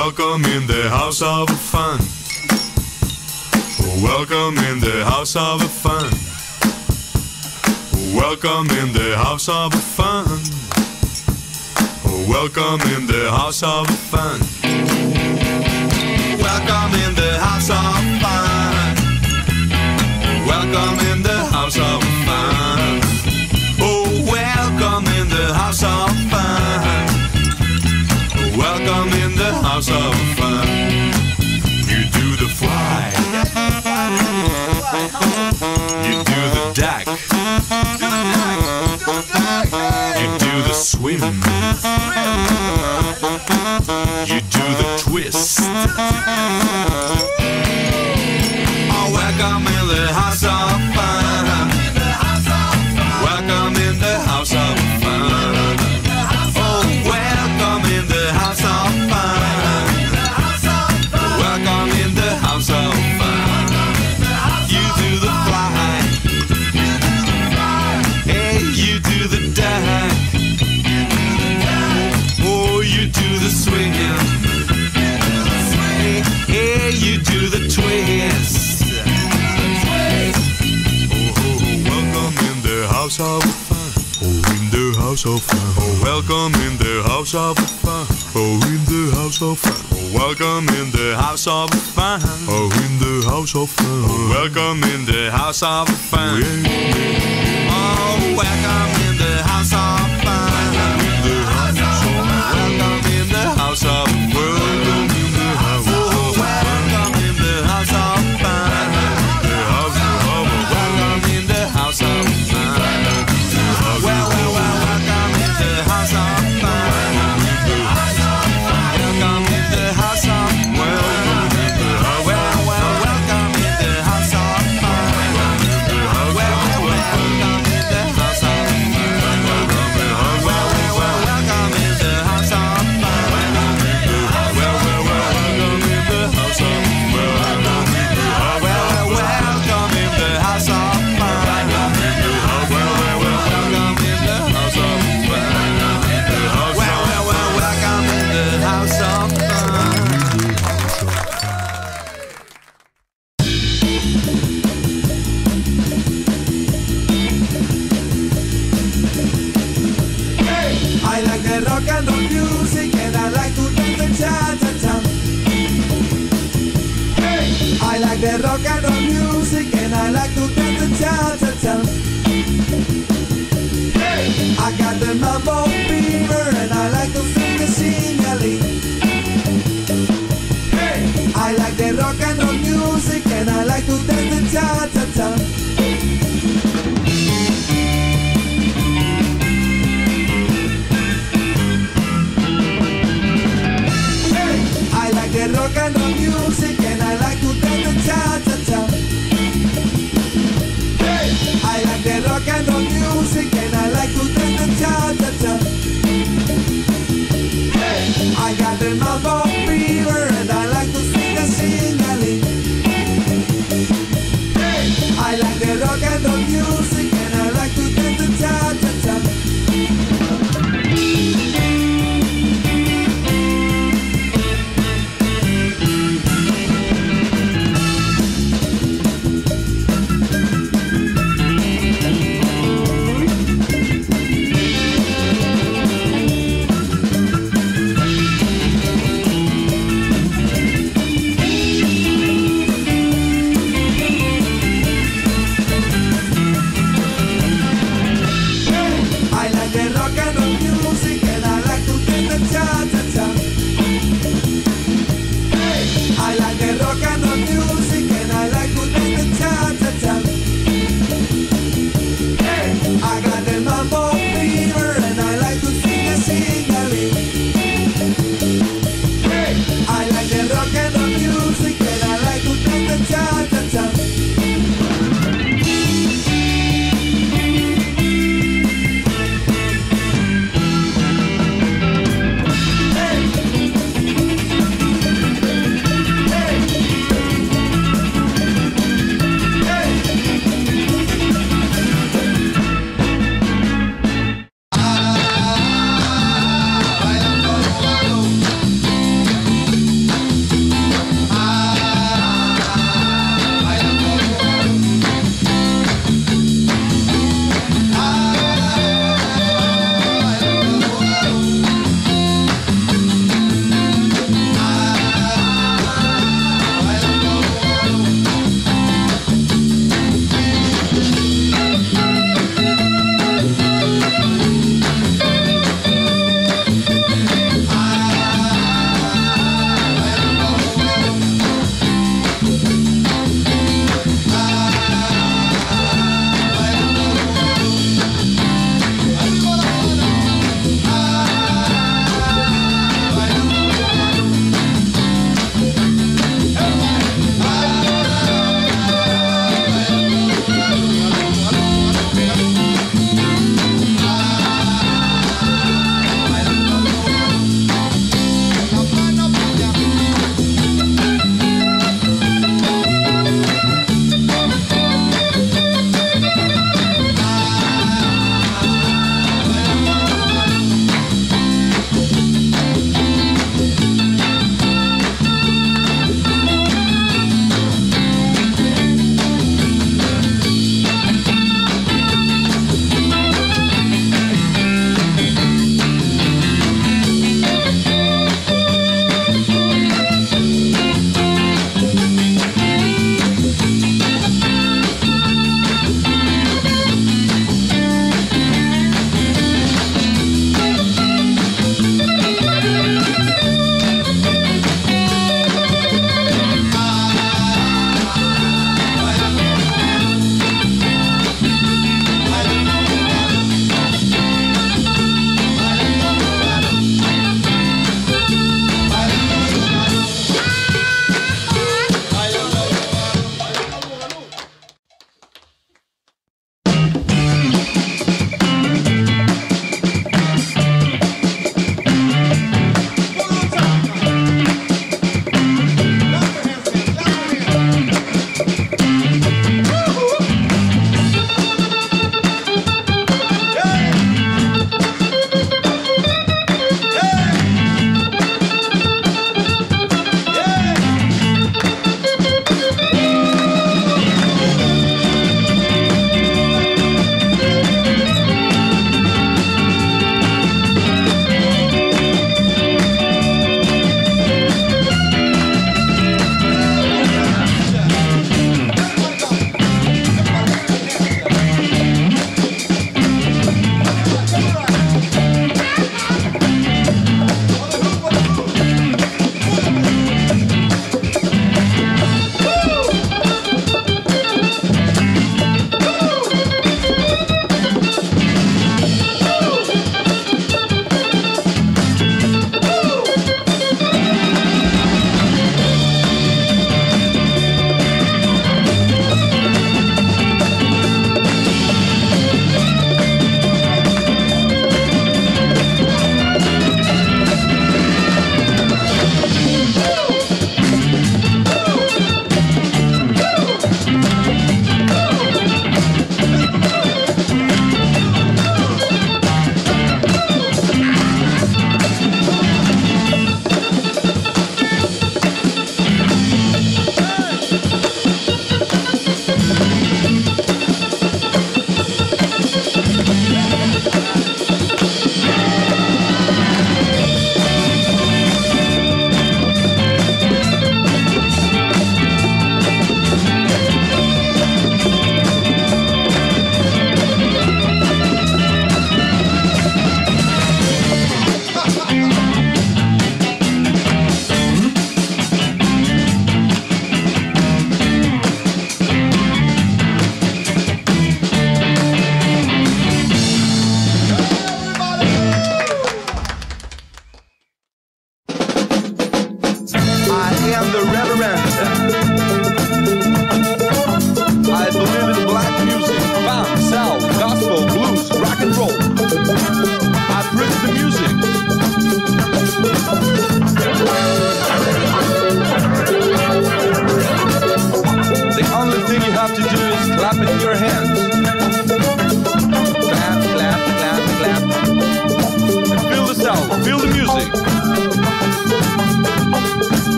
Welcome in the house of fun. Welcome in the house of fun. Welcome in the house of fun. Welcome in the house of fun. Welcome in the house of fun. Welcome in the house of fun. Oh, welcome in the house of fun. Welcome in the house of fun. You do the fly. You do the duck. You do the swim. You do the twist. Oh, welcome in the house of fun. Welcome in the house of fun. Oh, welcome in the house of fun. Welcome in the house of fun. You do the fly. Hey, you do the duck. Oh, you do the swing. Hey, you do the twist. Welcome in the house of fun. Oh, in the house of fun. Oh, welcome in the house of fun. Oh, in the house of fun. Oh, welcome in the house of fun. Oh, in the house of fun. Oh, welcome in the house of fun. Oh, welcome in the house of fun. Welcome in the house of fun. Welcome in the house of fun. Welcome in the house of fun. Well, welcome in the house of fun. Welcome in the house of welcome in the house of fun. Welcome in the house of welcome in the house of welcome in the house of welcome in the house of I like the rock and roll music and I like to dance the cha-cha-cha. I like the rock and roll music and I like to dance the cha-cha-cha. I got the mambo fever and I like to sing a sing-a-ling. I like the rock and roll music and I like to dance the cha-cha-cha. I like the rock and roll music and I like to dance the cha-cha-cha. I like the rock and roll music and I like to dance the cha-cha-cha. I got the mambo fever and I like to sing a sing-a-ling. I like the rock and roll music and I like to dance the cha-cha-cha.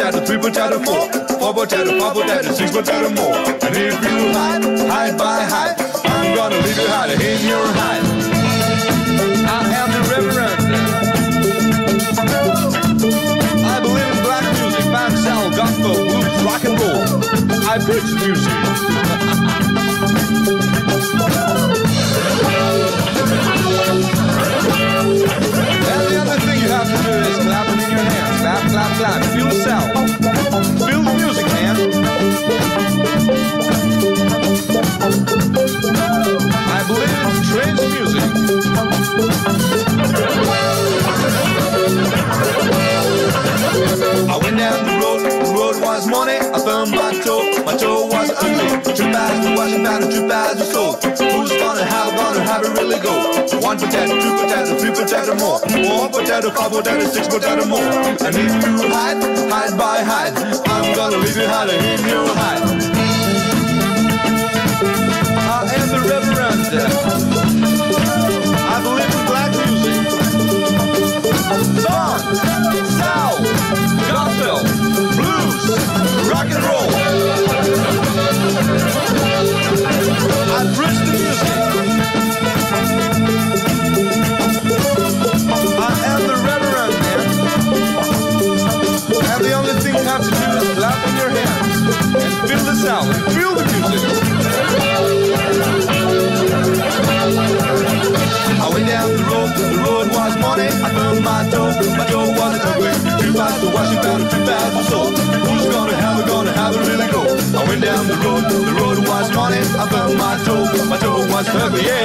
potato, 3 potato, 4 potato, 5 potato, 6 potato more. And if you hide by hide, I'm gonna leave you hide in your hide. I am the Reverend. I believe in black music, funk, soul, gospel, blues, rock and roll. I preach music. And the other thing you have to do is clap it in your hands. Clap, clap, clap. Feel the sound. Feel the music, man. I believe in strange music. I went down the road was money. I found my toe was ugly. 2 bags to wash and powder, 2 bags of soap. Who's gonna have it really go? 1 potato, 2 potato, 3 potato more. 4 potato, 5 potato, 6 potato more. And if you hide by hide, I'm gonna leave you hiding in your hide. I am the Reverend. I believe in black music. Funk, soul, gospel, blues, rock and roll. I preach the music. I am the Reverend, man. And the only thing you have to do is clap in your hands and feel the sound and feel the music. I went down the road was money. I found my toe was ugly. 2 bags to wash it down, 2 bags of soap. Who's gonna have it really go? I went down the road was money. I found my toe was ugly, yeah.